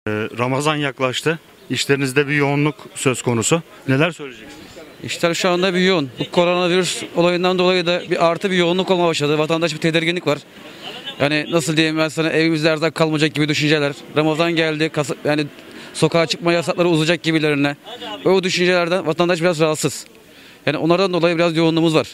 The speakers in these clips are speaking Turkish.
Ramazan yaklaştı. İşlerinizde bir yoğunluk söz konusu. Neler söyleyeceksiniz? İşler şu anda bir yoğun. Bu koronavirüs olayından dolayı da bir yoğunluk olmaya başladı. Vatandaş bir tedirginlik var. Yani nasıl diyeyim ben sana, evimizde erzak kalmayacak gibi düşünceler. Ramazan geldi. Yani sokağa çıkma yasakları uzayacak gibilerine. O düşüncelerden vatandaş biraz rahatsız. Yani onlardan dolayı biraz yoğunluğumuz var.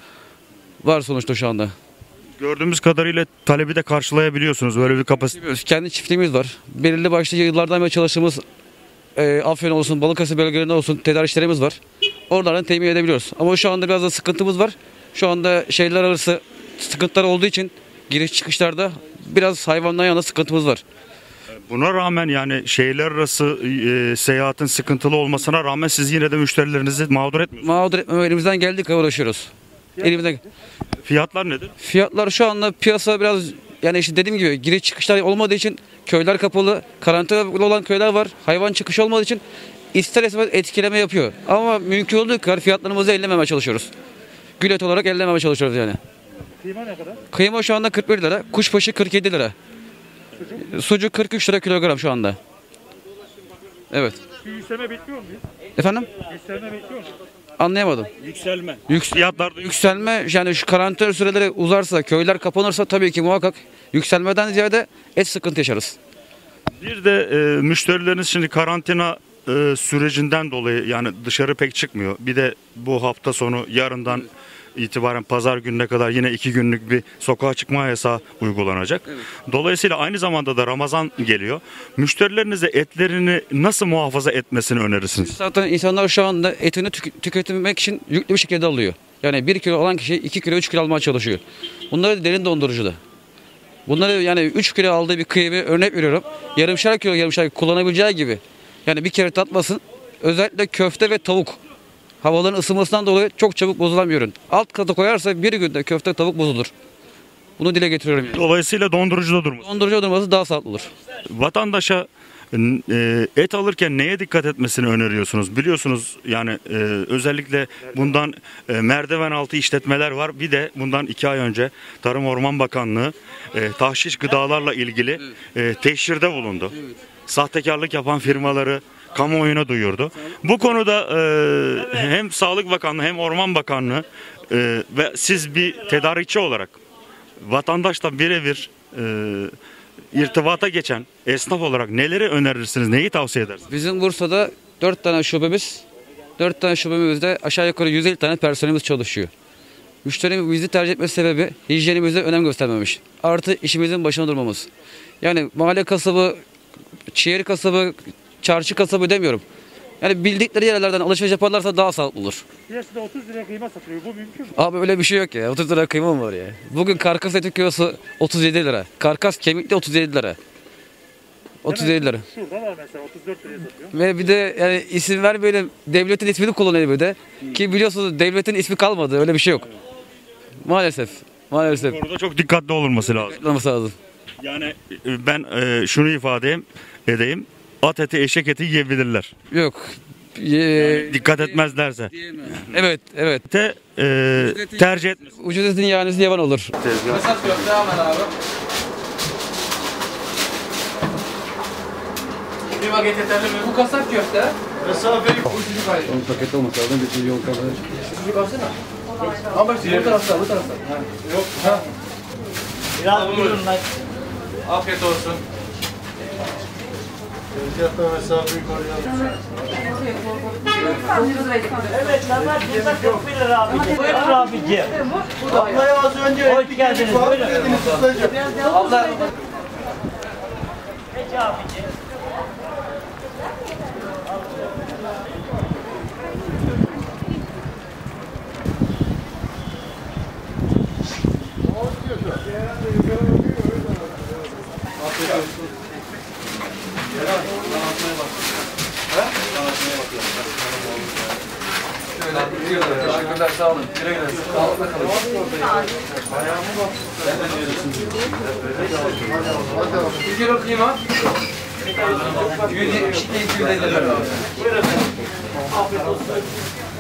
Var sonuçta şu anda. Gördüğümüz kadarıyla talebi de karşılayabiliyorsunuz. Böyle bir kapasite. Kendi çiftliğimiz var. Belirli başlı yıllardan beri çalıştığımız Afyon olsun, Balıkesir bölgelerinde olsun tedarikçilerimiz var. Oralardan temin edebiliyoruz. Ama şu anda biraz da sıkıntımız var. Şu anda şehirler arası sıkıntılar olduğu için giriş çıkışlarda biraz hayvandan yana sıkıntımız var. Buna rağmen yani şehirler arası seyahatin sıkıntılı olmasına rağmen siz yine de müşterilerinizi mağdur etmiyorsunuz. Mağdur etmeme elimizden geldiği kadar uğraşıyoruz. Elimizden. Fiyatlar nedir? Fiyatlar şu anda piyasa biraz, yani işte dediğim gibi giriş çıkışlar olmadığı için köyler kapalı, karantina olan köyler var. Hayvan çıkışı olmadığı için ister istemez etkileme yapıyor. Ama mümkün olduğu kadar fiyatlarımızı ellememeye çalışıyoruz. Gül eti olarak ellememeye çalışıyoruz yani. Kıyma ne kadar? Kıyma şu anda 41 lira, kuşbaşı 47 lira. Sucuk 43 lira kilogram şu anda. Evet. Bir yükselme bekliyor muyuz? Efendim? Yükselme bekliyor muyuz? Anlayamadım. Yükselme. Fiyatlarda Yükselme, yani şu karantina süreleri uzarsa, köyler kapanırsa tabii ki muhakkak yükselmeden ziyade et sıkıntı yaşarız. Bir de müşterileriniz şimdi karantina sürecinden dolayı yani dışarı pek çıkmıyor. Bir de bu hafta sonu yarından itibaren pazar gününe kadar yine 2 günlük bir sokağa çıkma yasağı uygulanacak. Evet. Dolayısıyla aynı zamanda da Ramazan geliyor. Müşterilerinize etlerini nasıl muhafaza etmesini önerirsiniz? Zaten insanlar şu anda etini tüketmek için yüklü bir şekilde alıyor. Yani 1 kilo alan kişi 2 kilo 3 kilo almaya çalışıyor. Bunları derin dondurucuda. Bunları yani 3 kilo aldığı bir kıyımı örnek veriyorum. Yarımşar kilo kullanabileceği gibi. Yani bir kere tatmasın. Özellikle köfte ve tavuk. Havaların ısınmasından dolayı çok çabuk bozulan bir ürün. Alt kata koyarsa bir günde köfte tavuk bozulur. Bunu dile getiriyorum. Yani. Dolayısıyla dondurucuda durması. Dondurucuda durması daha sağlıklı olur. Vatandaşa et alırken neye dikkat etmesini öneriyorsunuz? Biliyorsunuz yani özellikle bundan merdiven altı işletmeler var. Bir de bundan 2 ay önce Tarım Orman Bakanlığı tahşiş gıdalarla ilgili teşhirde bulundu. Sahtekarlık yapan firmaları kamuoyuna duyurdu. Bu konuda hem Sağlık Bakanlığı hem Orman Bakanlığı ve siz bir tedarikçi olarak vatandaşla birebir irtibata geçen esnaf olarak neleri önerirsiniz, neyi tavsiye edersiniz? Bizim Bursa'da 4 tane şubemizde aşağı yukarı 150 tane personelimiz çalışıyor. Müşterimiz bizi tercih etmesi sebebi hijyenimize önem göstermemiş. Artı işimizin başına durmamız. Yani mahalle kasabı, şehir kasabı, çarşı kasabı demiyorum. Yani bildikleri yerlerden alışveriş yaparlarsa daha sağlıklı olur. Piyasada 30 liraya kıyma satılıyor. Bu mümkün mü? Abi öyle bir şey yok ya. 30 lira kıyma mı var ya? Bugün karkas eti kilosu 37 lira. Karkas kemikli 37 lira. 37 lira. Şurada var mesela 34 liraya satıyor. Ve bir de yani isim vermeyelim, devletin ismini kullanıyor bir de. Ki biliyorsunuz devletin ismi kalmadı. Öyle bir şey yok. Maalesef. Maalesef. Orada çok dikkatli olunması lazım. Yapılması lazım. Yani ben şunu ifade edeyim. At eti, eşek eti yiyebilirler. Yok. Yani dikkat etmezlerse. Evet, evet. Tercih etmesin. Ucuz etin yanesi yavan olur. Mesaj köfte hemen abi. Bir paket yeterli mi? Bu kasap köfte. Mesafeyi. 10 paket olmasa lazım. Bir milyon kadar. Sucuk alsana. Ama bu tarafta, bu tarafta. Yok. Ha. Biraz buyurun lan. Afiyet olsun. Fiyatla mesafeyi koruyalım. Evet, lazlar burada çok bilir abi. Buyurun abiciğim. Ablaya az önce hoş geldiniz. Buyurun. Abla. Peki abiciğim. Afiyet olsun. Teşekkürler, sağ olun. Güle güle. Sağlıkla kalın. Bir kilo kıyma. 172-250 lira. Buyurun efendim. Afiyet olsun.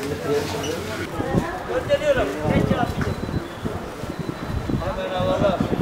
Gönderiyorum. Peki abiciğim. Hemen alalım.